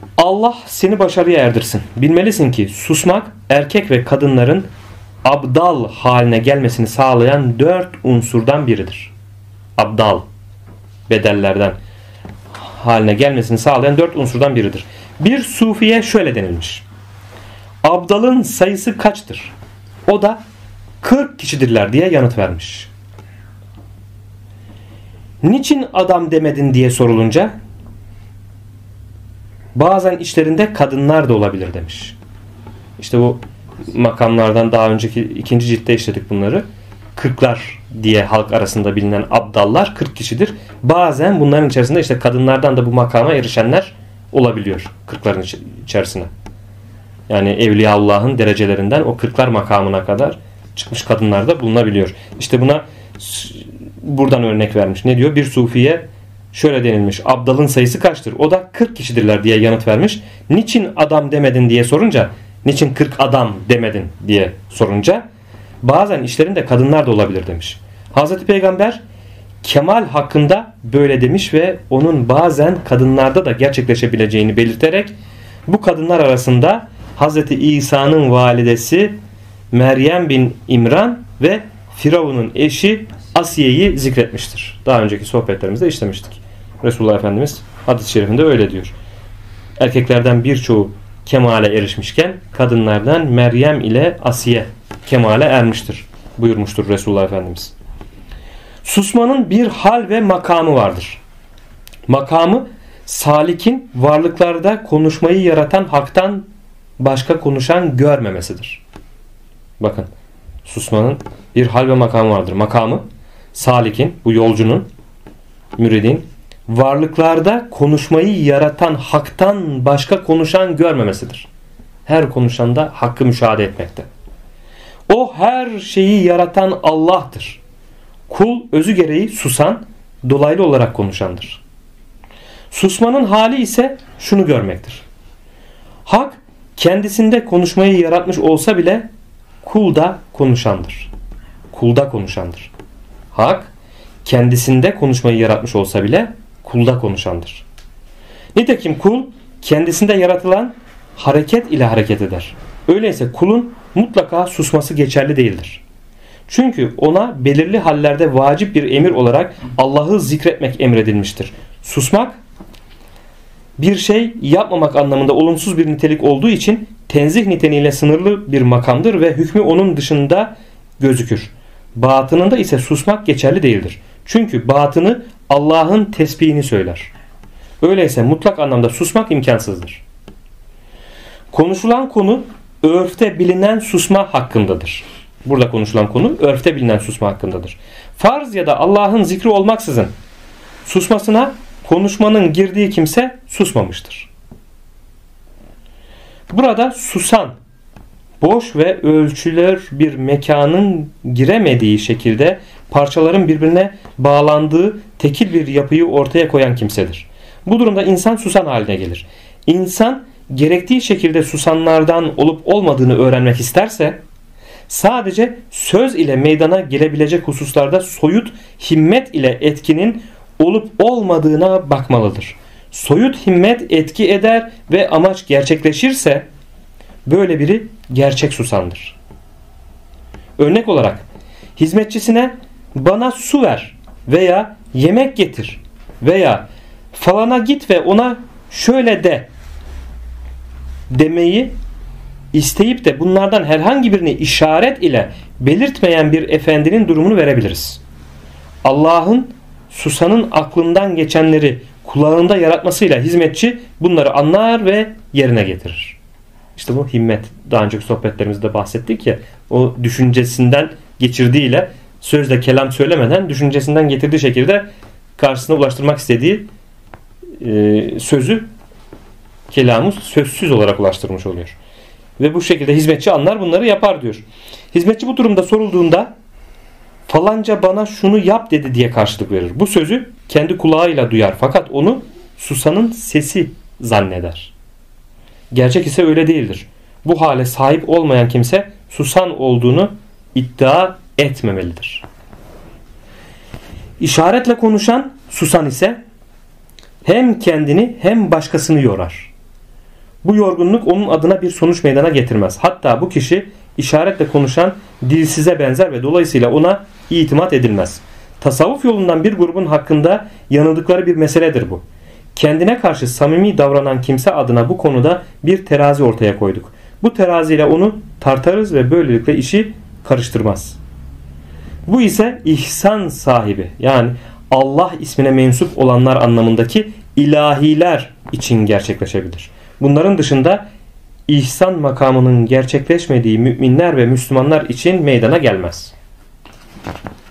Allah seni başarıya erdirsin. Bilmelisin ki susmak erkek ve kadınların abdal haline gelmesini sağlayan 4 unsurdan biridir. Abdal, bedellerden haline gelmesini sağlayan 4 unsurdan biridir. Bir sufiye şöyle denilmiş: abdalın sayısı kaçtır? O da 40 kişidirler diye yanıt vermiş. Niçin adam demedin diye sorulunca bazen içlerinde kadınlar da olabilir demiş. İşte bu makamlardan daha önceki 2. ciltte işledik bunları. 40'lar diye halk arasında bilinen abdallar 40 kişidir. Bazen bunların içerisinde işte kadınlardan da bu makama erişenler olabiliyor 40'ların içerisine. Yani Evliyaullah'ın derecelerinden o 40'lar makamına kadar çıkmış kadınlar da bulunabiliyor. İşte buna buradan örnek vermiş. Ne diyor? Bir sufiye şöyle denilmiş: abdalın sayısı kaçtır? O da 40 kişidirler diye yanıt vermiş. Niçin adam demedin diye sorunca, niçin 40 adam demedin diye sorunca bazen işlerinde kadınlar da olabilir demiş. Hazreti Peygamber kemal hakkında böyle demiş ve onun bazen kadınlarda da gerçekleşebileceğini belirterek bu kadınlar arasında Hazreti İsa'nın validesi Meryem bin İmran ve Firavun'un eşi Asiye'yi zikretmiştir. Daha önceki sohbetlerimizde işlemiştik. Resulullah Efendimiz hadis-i şerifinde öyle diyor. Erkeklerden birçoğu kemale erişmişken kadınlardan Meryem ile Asiye kemale ermiştir buyurmuştur Resulullah Efendimiz. Susmanın bir hal ve makamı vardır. Makamı salikin varlıklarda konuşmayı yaratan haktan başka konuşan görmemesidir. Bakın, susmanın bir hal ve makamı vardır. Makamı salikin, bu yolcunun, müridin varlıklarda konuşmayı yaratan haktan başka konuşan görmemesidir. Her konuşanda hakkı müşahede etmekte. O her şeyi yaratan Allah'tır. Kul özü gereği susan, dolaylı olarak konuşandır. Susmanın hali ise şunu görmektir: hak kendisinde konuşmayı yaratmış olsa bile kulda konuşandır. Kulda konuşandır. Hak kendisinde konuşmayı yaratmış olsa bile kulda konuşandır. Nitekim kul kendisinde yaratılan hareket ile hareket eder. Öyleyse kulun mutlaka susması geçerli değildir. Çünkü ona belirli hallerde vacip bir emir olarak Allah'ı zikretmek emredilmiştir. Susmak bir şey yapmamak anlamında olumsuz bir nitelik olduğu için tenzih niteliğiyle sınırlı bir makamdır ve hükmü onun dışında gözükür. Batınında ise susmak geçerli değildir. Çünkü batını Allah'ın tesbihini söyler. Öyleyse mutlak anlamda susmak imkansızdır. Konuşulan konu örfte bilinen susma hakkındadır. Burada konuşulan konu örfte bilinen susma hakkındadır. Farz ya da Allah'ın zikri olmaksızın susmasına konuşmanın girdiği kimse susmamıştır. Burada susan, boş ve ölçüler bir mekanın giremediği şekilde parçaların birbirine bağlandığı tekil bir yapıyı ortaya koyan kimsedir. Bu durumda insan susan haline gelir. İnsan gerektiği şekilde susanlardan olup olmadığını öğrenmek isterse sadece söz ile meydana gelebilecek hususlarda soyut himmet ile etkinin olup olmadığına bakmalıdır. Soyut himmet etki eder ve amaç gerçekleşirse böyle biri gerçek susandır. Örnek olarak hizmetçisine bana su ver veya yemek getir veya falana git ve ona şöyle de demeyi isteyip de bunlardan herhangi birini işaret ile belirtmeyen bir efendinin durumunu verebiliriz. Allah'ın susanın aklından geçenleri kulağında yaratmasıyla hizmetçi bunları anlar ve yerine getirir. İşte bu himmet. Daha önceki sohbetlerimizde bahsettik ya, o düşüncesinden geçirdiğiyle sözle kelam söylemeden düşüncesinden getirdiği şekilde karşısına ulaştırmak istediği sözü, kelamı sözsüz olarak ulaştırmış oluyor. Ve bu şekilde hizmetçi anlar, bunları yapar diyor. Hizmetçi bu durumda sorulduğunda falanca bana şunu yap dedi diye karşılık verir. Bu sözü kendi kulağıyla duyar fakat onu susanın sesi zanneder. Gerçek ise öyle değildir. Bu hale sahip olmayan kimse susan olduğunu iddia etmemelidir. İşaretle konuşan susan ise hem kendini hem başkasını yorar. Bu yorgunluk onun adına bir sonuç meydana getirmez. Hatta bu kişi işaretle konuşan dilsize benzer ve dolayısıyla ona itimat edilmez. Tasavvuf yolundan bir grubun hakkında yanıldıkları bir meseledir bu. Kendine karşı samimi davranan kimse adına bu konuda bir terazi ortaya koyduk. Bu teraziyle onu tartarız ve böylelikle işi karıştırmaz. Bu ise ihsan sahibi, yani Allah ismine mensup olanlar anlamındaki ilahiler için gerçekleşebilir. Bunların dışında ihsan makamının gerçekleşmediği müminler ve Müslümanlar için meydana gelmez.